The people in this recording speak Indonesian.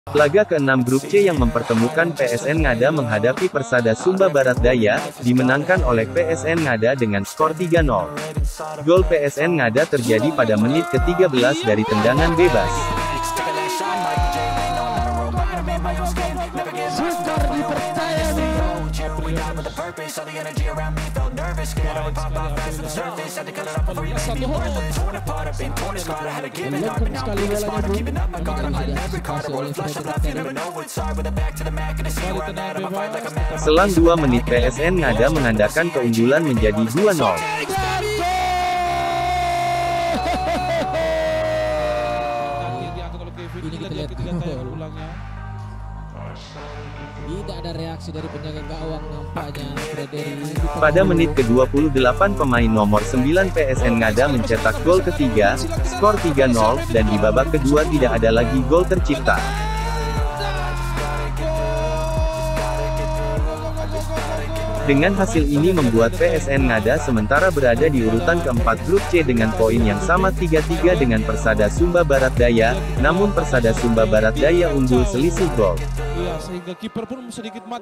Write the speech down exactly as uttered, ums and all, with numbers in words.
Laga keenam grup C yang mempertemukan P S N Ngada menghadapi Persada Sumba Barat Daya, dimenangkan oleh P S N Ngada dengan skor tiga nol. Gol P S N Ngada terjadi pada menit ke tiga belas dari tendangan bebas. Selang dua menit P S N Ngada mengandalkan keunggulan menjadi dua nol. Tidak ada reaksi dari penjaga gawang nampaknya. Pada menit ke dua puluh delapan pemain nomor sembilan P S N Ngada mencetak gol ketiga, skor tiga nol, dan di babak kedua tidak ada lagi gol tercipta. Dengan hasil ini membuat P S N Ngada sementara berada di urutan keempat grup C dengan poin yang sama tiga tiga dengan Persada Sumba Barat Daya, namun Persada Sumba Barat Daya unggul selisih gol. Iya, sehingga kiper pun sedikit mati.